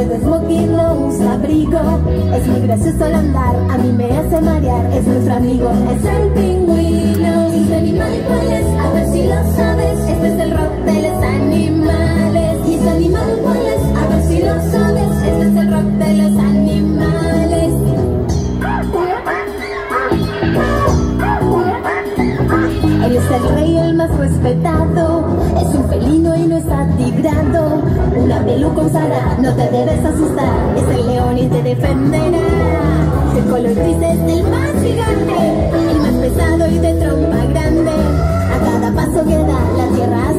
de smoking, no usa abrigo. Es muy gracioso al andar, a mí me hace marear. Es nuestro amigo, es el pingüino. ¿Este animal cuál es? A ver si lo sabes. Este es el rock de los animales. ¿Y ese animal cuál es? A ver si lo sabes. Este es el rock de los animales. Él es el rey, el más respetado. Es un felino y no está tigrado. Una peluca usará, no te debes asustar. Es el león y te defenderá. El color gris es el más gigante, el más pesado y de trompa grande. A cada paso que da, la tierra